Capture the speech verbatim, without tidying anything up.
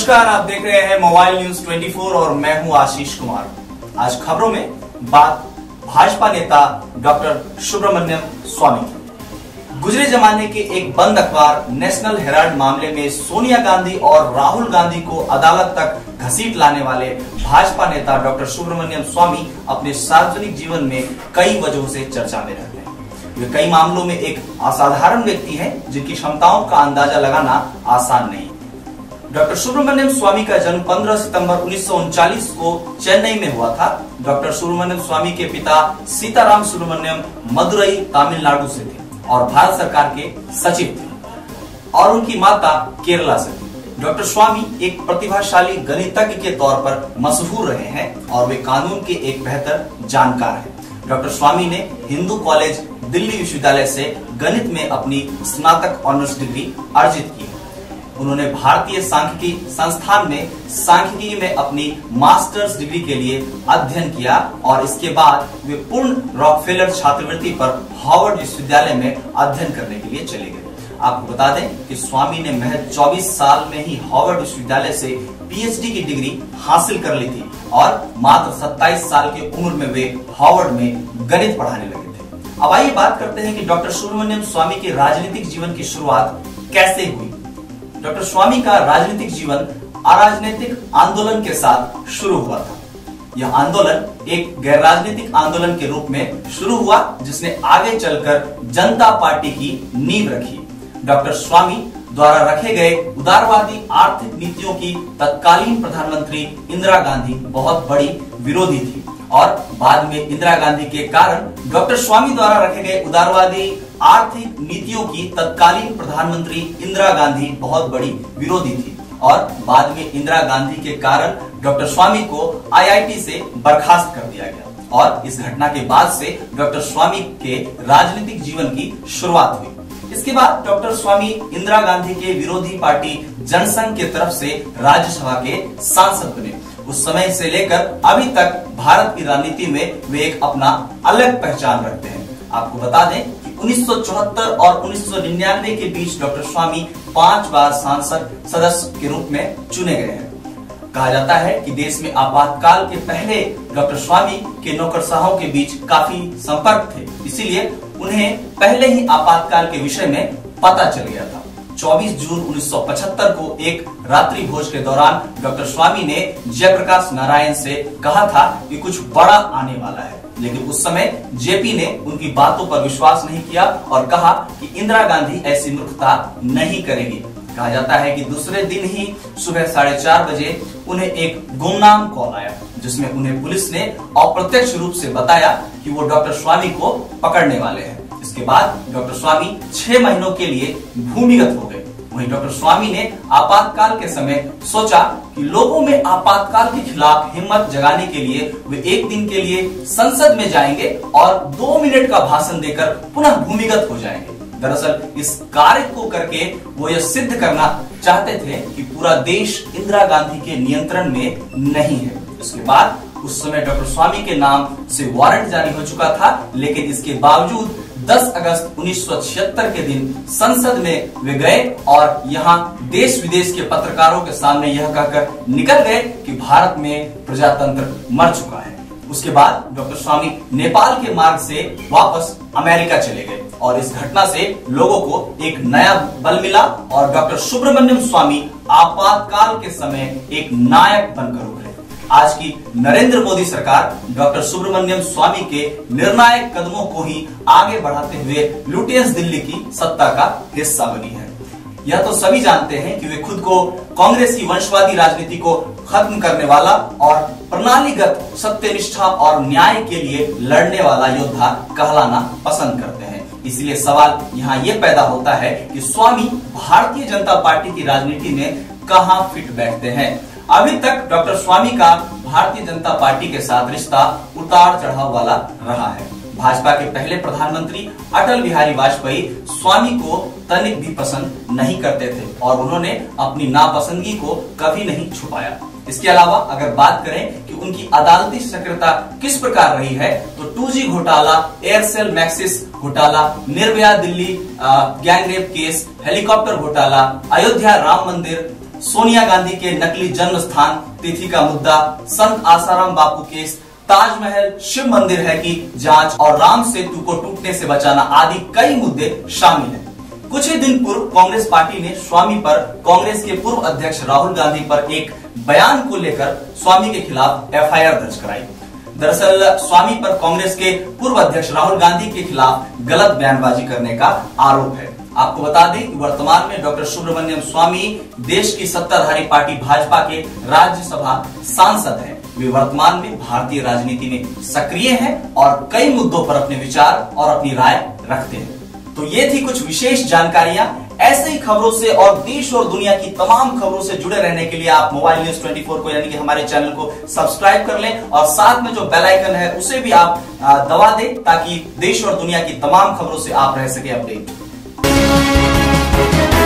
नमस्कार, आप देख रहे हैं मोबाइल न्यूज चौबीस और मैं हूं आशीष कुमार। आज खबरों में बात भाजपा नेता डॉक्टर सुब्रमण्यम स्वामी की। गुजरे जमाने के एक बंद अखबार नेशनल हेराल्ड मामले में सोनिया गांधी और राहुल गांधी को अदालत तक घसीट लाने वाले भाजपा नेता डॉक्टर सुब्रमण्यम स्वामी अपने सार्वजनिक जीवन में कई वजहों से चर्चा में रहते हैं। वे कई मामलों में एक असाधारण व्यक्ति हैं, जिनकी क्षमताओं का अंदाजा लगाना आसान नहीं। डॉक्टर सुब्रमण्यम स्वामी का जन्म पंद्रह सितंबर उन्नीस सौ उनचालीस को चेन्नई में हुआ था। डॉक्टर सुब्रमण्यम स्वामी के पिता सीताराम सुब्रमण्यम मदुरई तमिलनाडु से थे और भारत सरकार के सचिव थे और उनकी माता केरला से थी। डॉक्टर स्वामी एक प्रतिभाशाली गणितज्ञ के तौर पर मशहूर रहे हैं और वे कानून के एक बेहतर जानकार हैं। डॉक्टर स्वामी ने हिंदू कॉलेज दिल्ली विश्वविद्यालय से गणित में अपनी स्नातक ऑनर्स डिग्री अर्जित की। उन्होंने भारतीय सांख्यिकी संस्थान में सांख्यिकी में अपनी मास्टर्स डिग्री के लिए अध्ययन किया और इसके बाद वे पूर्ण रॉकफेलर छात्रवृत्ति पर हार्वर्ड विश्वविद्यालय में अध्ययन करने के लिए चले गए। आपको बता दें कि स्वामी ने महज चौबीस साल में ही हार्वर्ड विश्वविद्यालय से पीएचडी की डिग्री हासिल कर ली थी और मात्र सत्ताईस साल की उम्र में वे हार्वर्ड में गणित पढ़ाने लगे थे। अब आइए बात करते हैं कि डॉक्टर सुब्रमण्यम स्वामी के राजनीतिक जीवन की शुरुआत कैसे हुई। डॉक्टर स्वामी का राजनीतिक जीवन अराजनीतिक आंदोलन के साथ शुरू हुआ था। यह आंदोलन एक गैर राजनीतिक आंदोलन के रूप में शुरू हुआ, जिसने आगे चलकर जनता पार्टी की नींव रखी। डॉक्टर स्वामी द्वारा रखे गए उदारवादी आर्थिक नीतियों की तत्कालीन प्रधानमंत्री इंदिरा गांधी बहुत बड़ी विरोधी थी और बाद में इंदिरा गांधी के कारण डॉक्टर स्वामी द्वारा रखे गए उदारवादी आर्थिक नीतियों की तत्कालीन प्रधानमंत्री इंदिरा गांधी बहुत बड़ी विरोधी थी और बाद में इंदिरा गांधी के कारण डॉक्टर स्वामी को आईआईटी से बर्खास्त कर दिया गया और इस घटना के बाद से डॉक्टर स्वामी के राजनीतिक जीवन की शुरुआत हुई। इसके बाद डॉक्टर स्वामी इंदिरा गांधी के विरोधी पार्टी जनसंघ की तरफ से राज्यसभा के सांसद बने। उस समय से लेकर अभी तक भारत की राजनीति में वे एक अपना अलग पहचान रखते हैं। आपको बता दें कि उन्नीस सौ चौहत्तर और उन्नीस सौ निन्यानवे के बीच डॉक्टर स्वामी पांच बार सांसद सदस्य के रूप में चुने गए हैं। कहा जाता है कि देश में आपातकाल के पहले डॉक्टर स्वामी के नौकरशाहों के बीच काफी संपर्क थे, इसीलिए उन्हें पहले ही आपातकाल के विषय में पता चल गया था। चौबीस जून उन्नीस सौ पचहत्तर को एक रात्रि भोज के दौरान डॉक्टर स्वामी ने जयप्रकाश नारायण से कहा था कि कुछ बड़ा आने वाला है, लेकिन उस समय जेपी ने उनकी बातों पर विश्वास नहीं किया और कहा कि इंदिरा गांधी ऐसी मूर्खता नहीं करेगी। कहा जाता है कि दूसरे दिन ही सुबह साढ़े चार बजे उन्हें एक गुमनाम कॉल आया, जिसमें उन्हें पुलिस ने अप्रत्यक्ष रूप से बताया कि वो डॉक्टर स्वामी को पकड़ने वाले हैं। इसके बाद डॉक्टर स्वामी छह महीनों के लिए भूमिगत हो गए। वहीं डॉक्टर स्वामी ने आपातकाल के समय सोचा कि लोगों में आपातकाल के खिलाफ हिम्मत जगाने के लिए वे एक दिन के लिए संसद में जाएंगे और दो मिनट का भाषण देकर पुनः भूमिगत हो जाएंगे। दरअसल इस कार्य को करके वो यह सिद्ध करना चाहते थे कि पूरा देश इंदिरा गांधी के नियंत्रण में नहीं है। इसके बाद उस समय डॉक्टर स्वामी के नाम से वारंट जारी हो चुका था, लेकिन इसके बावजूद दस अगस्त उन्नीस सौ छिहत्तर के दिन संसद में वे गए और यहाँ देश विदेश के पत्रकारों के सामने यह कहकर निकल गए कि भारत में प्रजातंत्र मर चुका है। उसके बाद डॉक्टर स्वामी नेपाल के मार्ग से वापस अमेरिका चले गए और इस घटना से लोगों को एक नया बल मिला और डॉक्टर सुब्रमण्यम स्वामी आपातकाल के समय एक नायक बनकर उभरे। आज की नरेंद्र मोदी सरकार डॉक्टर सुब्रमण्यम स्वामी के निर्णायक कदमों को ही आगे बढ़ाते हुए लुटियंस दिल्ली की सत्ता का हिस्सा बनी है। यह तो सभी जानते हैं कि वे खुद को कांग्रेस की वंशवादी राजनीति को खत्म करने वाला और प्रणालीगत सत्यनिष्ठा और न्याय के लिए लड़ने वाला योद्धा कहलाना पसंद करते हैं। इसलिए सवाल यहाँ ये पैदा होता है कि स्वामी भारतीय जनता पार्टी की राजनीति में कहाँ फिट बैठते हैं। अभी तक डॉक्टर स्वामी का भारतीय जनता पार्टी के साथ रिश्ता उतार चढ़ाव वाला रहा है। भाजपा के पहले प्रधानमंत्री अटल बिहारी वाजपेयी स्वामी को तनिक भी पसंद नहीं करते थे और उन्होंने अपनी नापसंदगी को कभी नहीं छुपाया। इसके अलावा अगर बात करें कि उनकी अदालती सक्रियता किस प्रकार रही है, तो टू जी घोटाला, एयरसेल मैक्सिस घोटाला, Nirbhaya Delhi gangrape case, helicopter घोटाला, अयोध्या राम मंदिर सोनिया गांधी के नकली जन्म स्थान तिथि का मुद्दा, संत आसाराम बापू केस, ताजमहल शिव मंदिर है की जांच और राम सेतु को टूटने से बचाना आदि कई मुद्दे शामिल हैं। कुछ ही दिन पूर्व कांग्रेस पार्टी ने स्वामी पर कांग्रेस के पूर्व अध्यक्ष राहुल गांधी पर एक बयान को लेकर स्वामी के खिलाफ एफ आई आर दर्ज कराई। दरअसल स्वामी पर कांग्रेस के पूर्व अध्यक्ष राहुल गांधी के खिलाफ गलत बयानबाजी करने का आरोप है। आपको बता दें कि वर्तमान में डॉक्टर सुब्रमण्यम स्वामी देश की सत्ताधारी पार्टी भाजपा के राज्यसभा सांसद हैं। वे वर्तमान में भारतीय राजनीति में सक्रिय हैं और कई मुद्दों पर अपने विचार और अपनी राय रखते हैं। तो ये थी कुछ विशेष जानकारियां। ऐसे ही खबरों से और देश और दुनिया की तमाम खबरों से जुड़े रहने के लिए आप मोबाइल न्यूज चौबीस को यानी कि हमारे चैनल को सब्सक्राइब कर लें और साथ में जो बेल आइकन है उसे भी आप दबा दें ताकि देश और दुनिया की तमाम खबरों से आप रह सके अपडेट।